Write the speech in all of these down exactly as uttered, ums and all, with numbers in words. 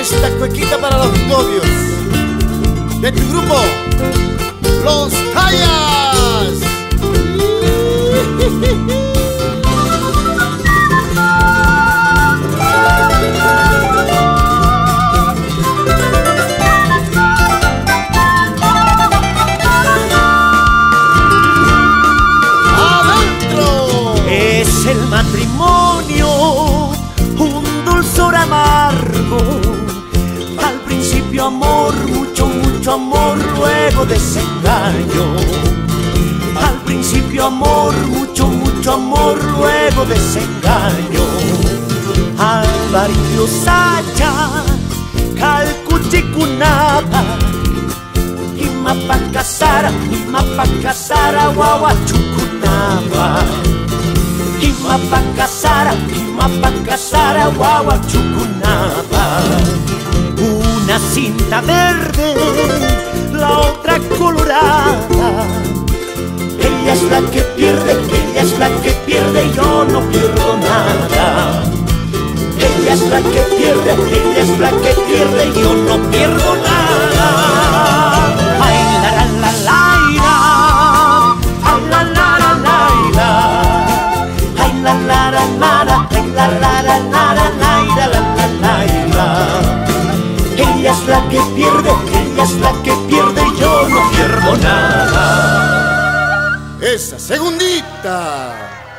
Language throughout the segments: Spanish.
Esta cuequita para los novios de tu grupo, Los Hayas. ¡Adentro! Es el matrimonio, un dulzor amargo. Al principio amor, mucho, mucho amor, luego desengaño. Al principio amor, mucho, mucho amor, luego desengaño. Alvarito Sacha, Calcuchicunapa, Imapacasara, Imapacasara, Guaguachucunapa. Imapacasara, Imapacasara, Guaguachucunapa. Una cinta verde, la otra colorada. Ella es la que pierde, ella es la que pierde y yo no pierdo nada. Ella es la que pierde, ella es la que pierde y yo no pierdo nada. Ay, la la la la, ay, la la la la, ay, la la la la, ay, la la la la, la la la la. Ella es la que pierde, ella es la que pierde y yo no pierdo nada. Esa segundita.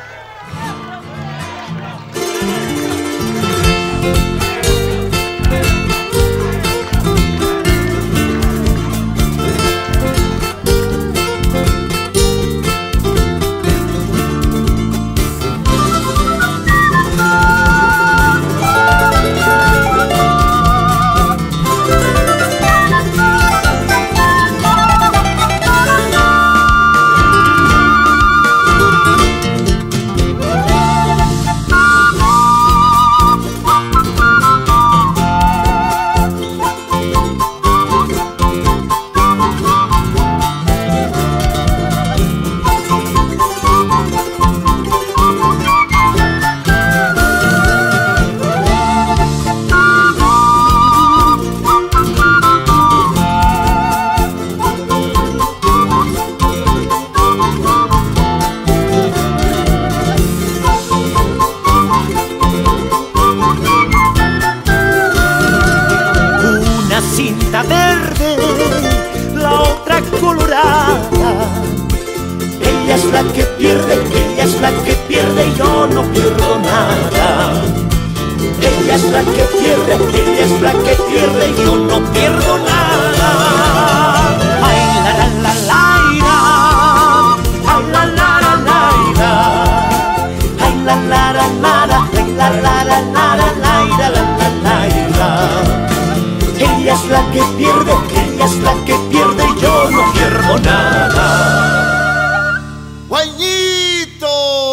Verde, la otra colorada. Ella es la que pierde, ella es la que pierde y yo no pierdo nada. Ella es la que pierde, ella es la que pierde y yo no pierdo nada. Ay, la la la la, ay, la la la la, ay, la la la la, ay, la la la la, la la la la. Ella es la que pierde, ella es la que pierde y yo no pierdo nada. ¡Guañito!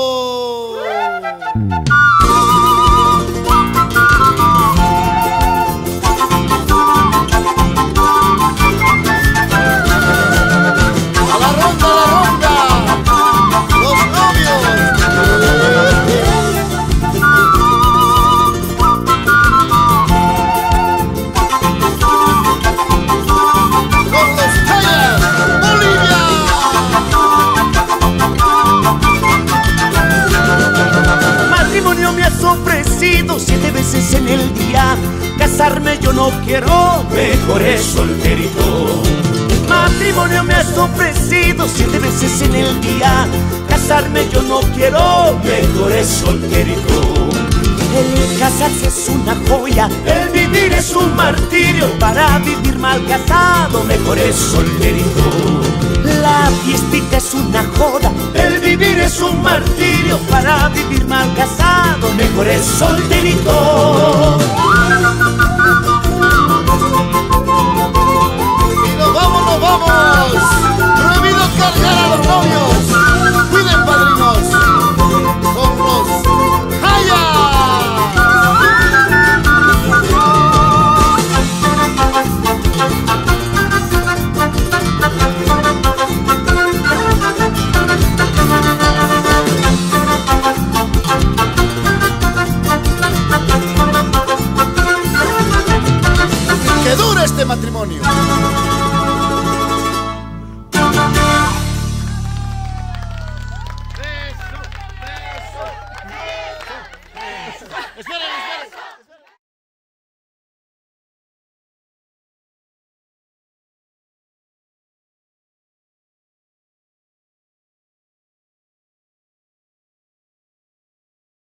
A la ronda, a la ronda, los novios. Siete veces en el día, casarme yo no quiero, mejor es solterito. Matrimonio me has ofrecido siete veces en el día, casarme yo no quiero, mejor es solterito. El casarse es una joya, el vivir es un martirio, para vivir mal casado, mejor es solterito. La fiestita es una joda, el vivir es un martirio, para vivir mal casado, mejor es solterito. Y nos vamos, nos vamos. Prohibido cargar a los novios. Cuiden, padrinos. Con los Hayas. este matrimonio.